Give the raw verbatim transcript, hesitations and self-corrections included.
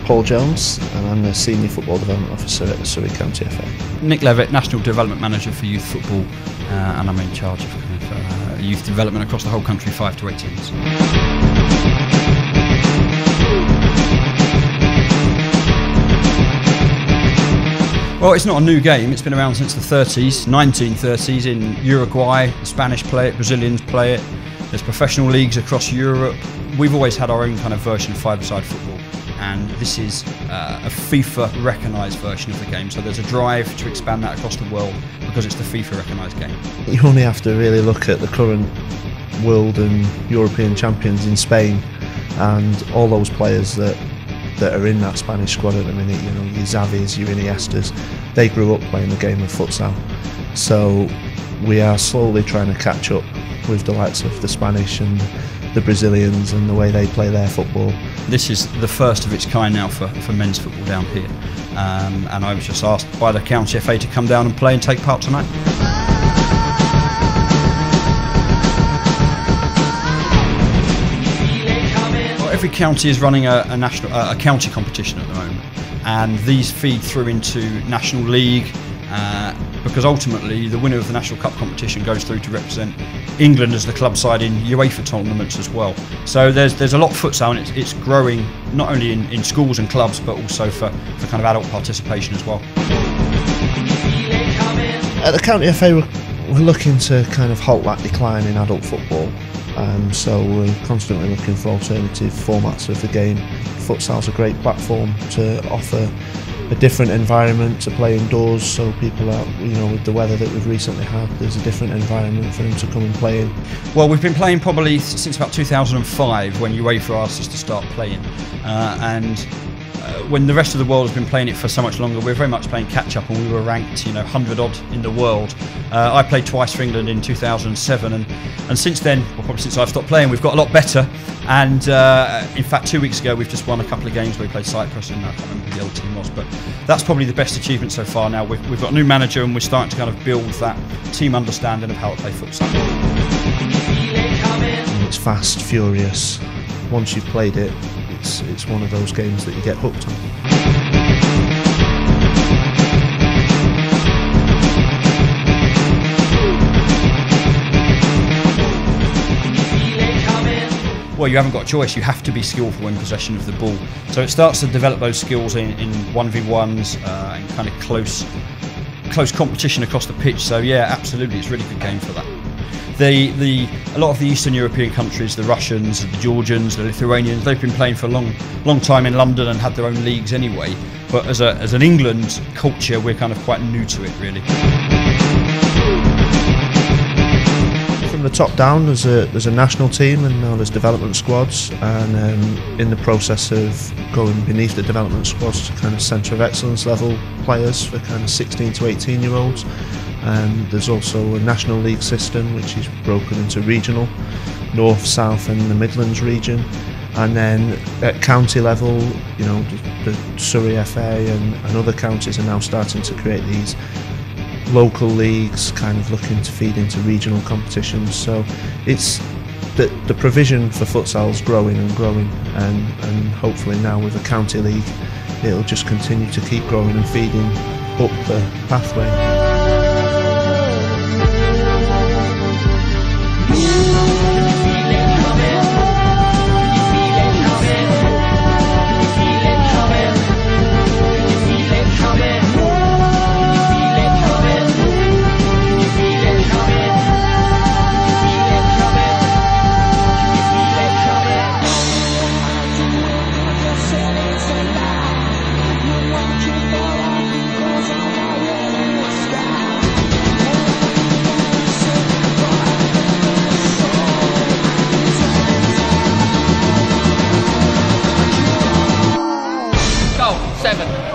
Paul Jones, and I'm the Senior Football Development Officer at the Surrey County F A. Nick Levitt, National Development Manager for Youth Football, uh, and I'm in charge of, kind of uh, youth development across the whole country, five to eighteens. Well, it's not a new game, it's been around since the thirties, nineteen thirties. In Uruguay, the Spanish play it, Brazilians play it, there's professional leagues across Europe. We've always had our own kind of version of five-a-side football, and this is uh, a FIFA recognised version of the game. So there's a drive to expand that across the world because it's the FIFA recognised game. You only have to really look at the current world and European champions in Spain, and all those players that that are in that Spanish squad at the minute, you know, your Xavis, your Iniestas, they grew up playing the game of futsal. So we are slowly trying to catch up with the likes of the Spanish and the Brazilians and the way they play their football. This is the first of its kind now for, for men's football down here, um, and I was just asked by the County F A to come down and play and take part tonight. Every county is running a, a national, uh, a county competition at the moment, and these feed through into National League, uh, because ultimately the winner of the National Cup competition goes through to represent England as the club side in UEFA tournaments as well. So there's there's a lot of futsal, and it's, it's growing not only in, in schools and clubs, but also for, for kind of adult participation as well. At the County F A, we're, we're looking to kind of halt that decline in adult football. Um, so we're constantly looking for alternative formats of the game. Futsal's a great platform to offer a different environment to play indoors, so people are, you know, with the weather that we've recently had, there's a different environment for them to come and play in. Well, we've been playing probably since about two thousand five, when UEFA asked us to start playing, uh, and uh, when the rest of the world has been playing it for so much longer, we're very much playing catch up, and we were ranked, you know, one hundred odd in the world. Uh, I played twice for England in two thousand seven, and, and since then, well, probably since I've stopped playing, we've got a lot better. And uh, in fact, two weeks ago, we've just won a couple of games where we played Cyprus, and I can't remember who the other team was, but that's probably the best achievement so far. Now we've, we've got a new manager, and we're starting to kind of build that team understanding of how to play futsal. It's fast, furious. Once you've played it, it's, it's one of those games that you get hooked on. Well, you haven't got a choice, you have to be skillful in possession of the ball. So it starts to develop those skills in, in one v ones uh, and kind of close close competition across the pitch. So yeah, absolutely, it's a really good game for that. The, the, a lot of the Eastern European countries, the Russians, the Georgians, the Lithuanians, they've been playing for a long, long time in London and had their own leagues anyway. But as, a, as an England culture, we're kind of quite new to it, really. From the top down, there's a there's a national team, and now there's development squads, and um, in the process of going beneath the development squads to kind of centre of excellence level players for kind of sixteen to eighteen year olds. Um, there's also a national league system which is broken into regional, north, south and the Midlands region, and then at county level, you know, the, the Surrey F A and, and other counties are now starting to create these local leagues, kind of looking to feed into regional competitions. So it's the, the provision for futsal is growing and growing, and, and hopefully now with a county league it'll just continue to keep growing and feeding up the pathway. Seven.